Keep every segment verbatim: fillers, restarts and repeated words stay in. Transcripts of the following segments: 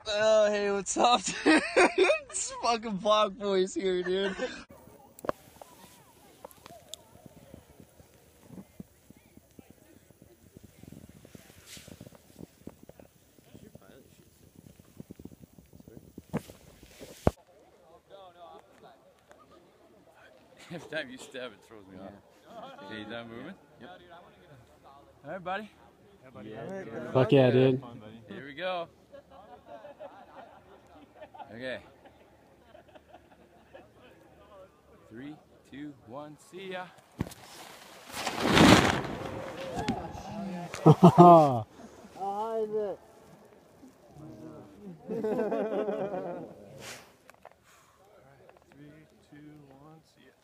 Oh, hey, what's up, dude? It's fucking Block Boys here, dude. Every time you stab, it throws me off. Okay, you done moving? Yep. All right, buddy. Yeah, buddy. Yeah, Fuck yeah, dude. fun, buddy. Here we go. Okay. Three, two, one, see ya. Haha. I'll hide it. Three, two, one, see ya.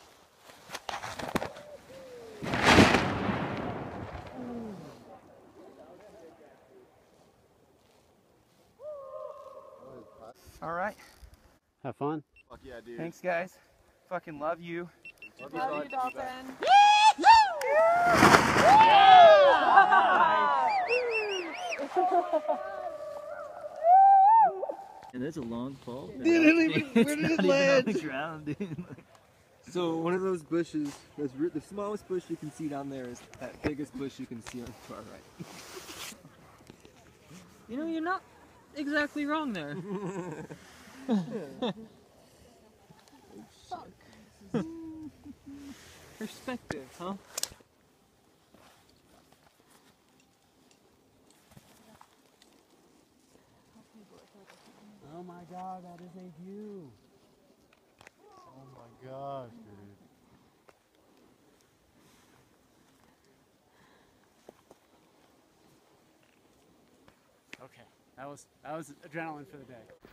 All right. Have fun. Fuck yeah, dude. Thanks, guys. Fucking love you. Love you, Dalton. And that's a long fall. Dude, it where did it land? On the ground, dude. So one of those bushes, that's the smallest bush you can see down there is that biggest bush you can see on the far right. You know, you're not exactly wrong there. Perspective, huh? Oh my god, that is a view. Oh my gosh, dude. Okay, that was that was adrenaline for the day.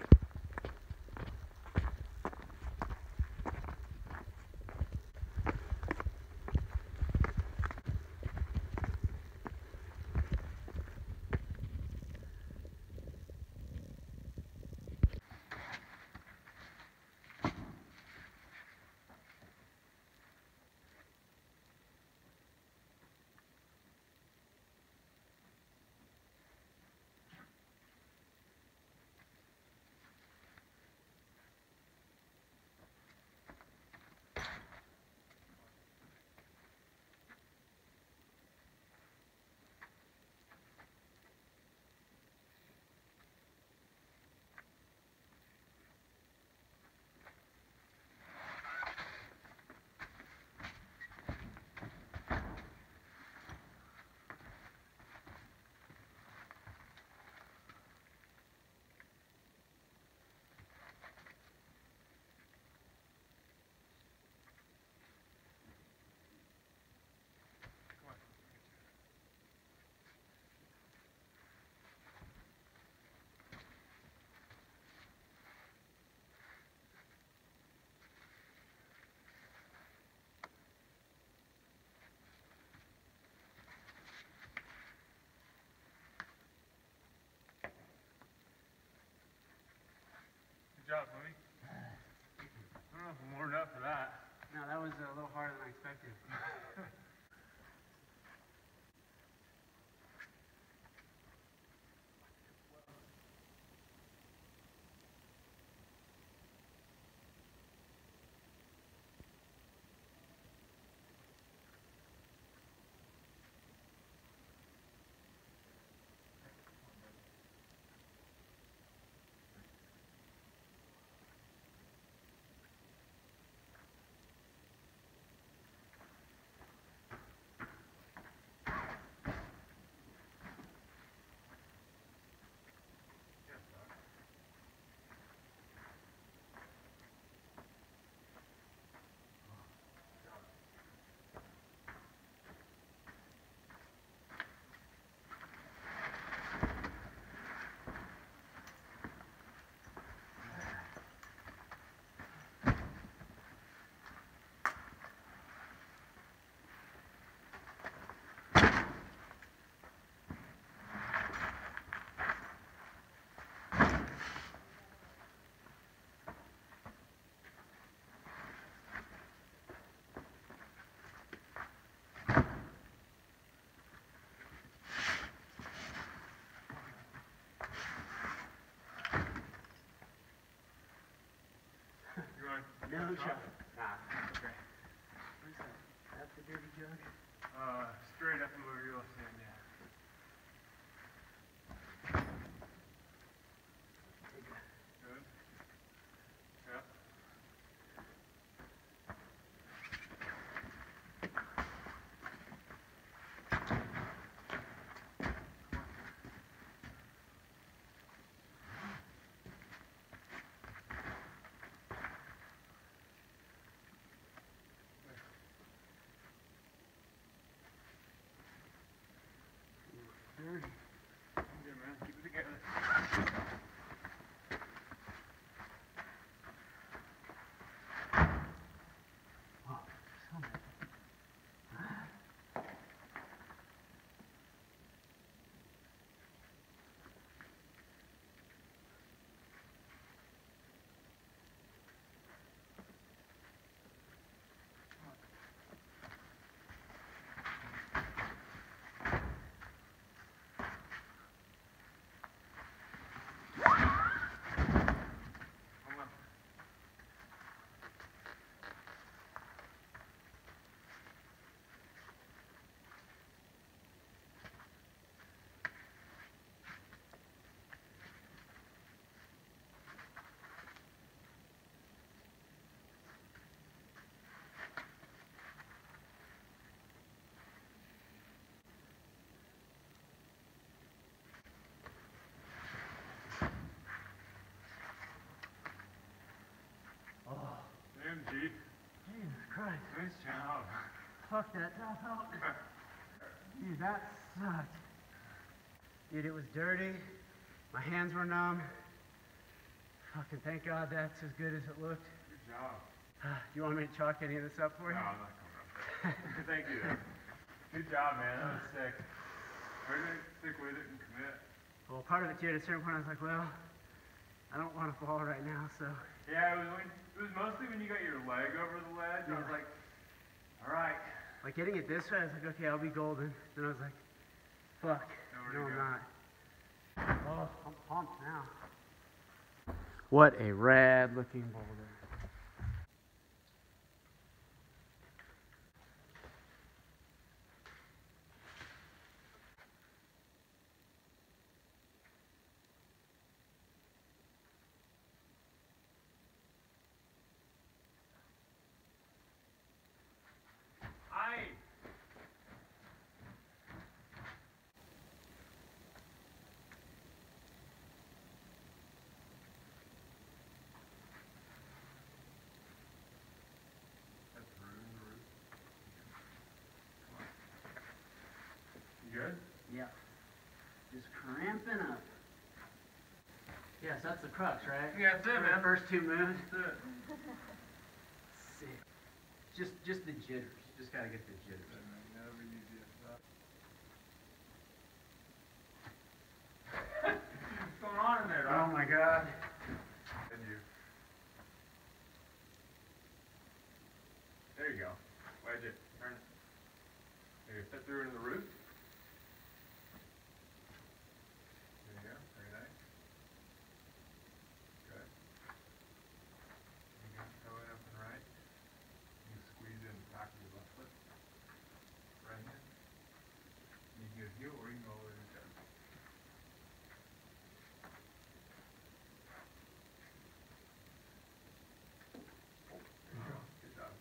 Good job, homie. I don't know if I'm warmed up for that. No, that was a little harder than I expected. No shot. Nah, okay. Where's that? That's the dirty jug? Uh, straight up over your stand, yeah. Good. Yep. Dirty. Good, man. Keep it together. Oh, something. M G. Jesus Christ. Nice job. Fuck that top out. Dude, that sucked. Dude, it was dirty. My hands were numb. Fucking thank God that's as good as it looked. Good job. Do you want me to chalk any of this up for you? No, I'm not coming up there. Thank you. Good job, man. That was sick. We're gonna stick with it and commit. Well, part of it too, at a certain point I was like, well, I don't want to fall right now, so. Yeah, it was when, it was mostly when you got your leg over the ledge. I was Yeah. like, all right. Like getting it this way, I was like, okay, I'll be golden. Then I was like, fuck, Nowhere no to I'm go. not. Oh, I'm pumped now. What a rad looking boulder. Aye. That's rude, rude. Come on. You good? Yeah. Just cramping up. Yes, that's the crux, right? Yeah, that's it, For the man. First two moves. That's it. Sick. Just, just the jitters. Just gotta get the jitters. Never use it. What's going on in there, Oh dog? my God. And you. There you go. Wedge it. Turn it. There you go. Step through into the root. There you go. Very nice. Good. You got toe in up and right. You can squeeze in the back of your left foot. Right hand. You can go heel or you can go over the toe. There you go. Good job.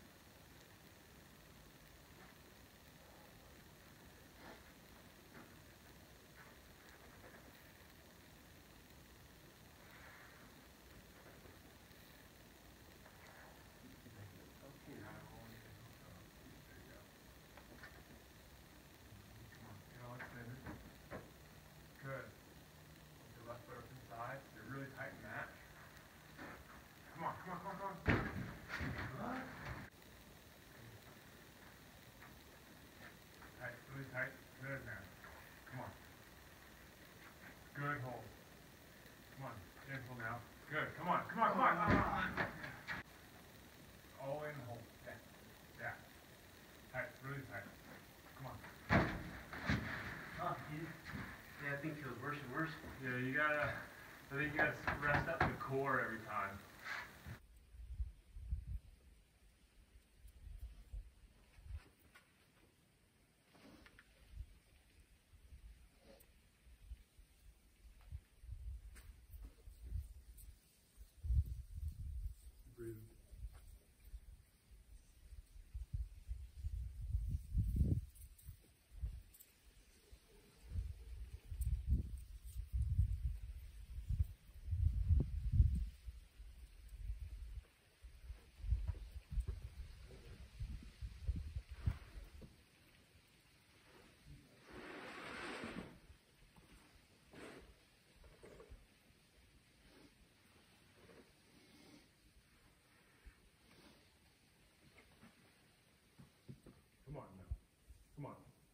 Good. Your left foot up inside. You're really tight in that. Come on, come on, come on, come on. Tight, really tight. Good, man. Come on. Good hold. Come on. Gentle now. Good. Come on, come on, come on. All in the hold. Yeah. Yeah. Tight, really tight. Come on. Oh, dude. Yeah, that thing feels worse and worse. Yeah, you gotta, I think you gotta rest up the core every time.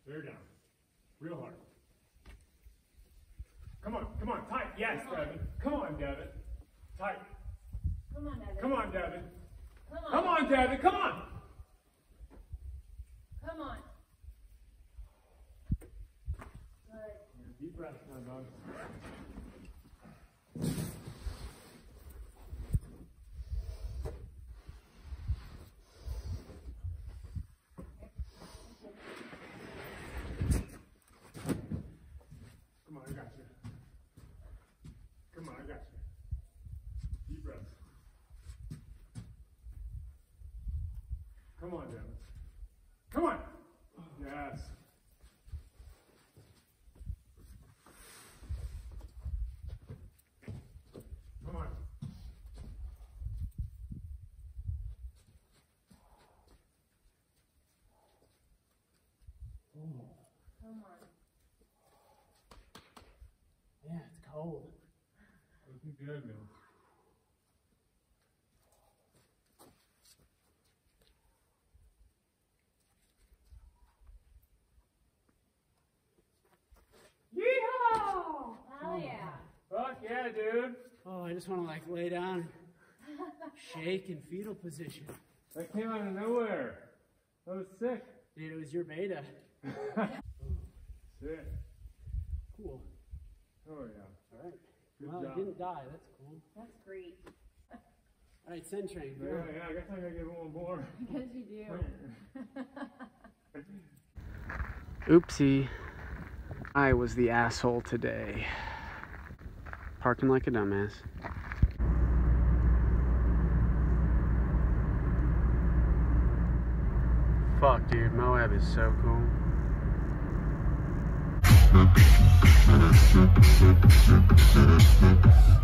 Bear down. Real hard. Come on, come on, tight. Yes, Devin. Come on, Devin. Tight. Come on, Devin. Come on, Devin. Come on. Come on, Devin. Come on. Come on. Good. Deep breath now, dog. Come on, I got you. Come on, I got you. Deep breath. Come on, Devin. Come on. Yes. Come on. Come on. Yeah, it's cold. Looking good, man. Yeehaw! Hell yeah. Fuck yeah, dude. Oh, I just want to like lay down, shake in fetal position. That came out of nowhere. That was sick. Dude, it was your beta. Sick. Cool. Oh yeah. All right. Good Well, job. it didn't die. That's cool. That's great. All right, send train. Yeah, yeah, I guess I gotta give one more. Because you do. Oopsie. I was the asshole today. Parking like a dumbass. Fuck, dude. Moab is so cool.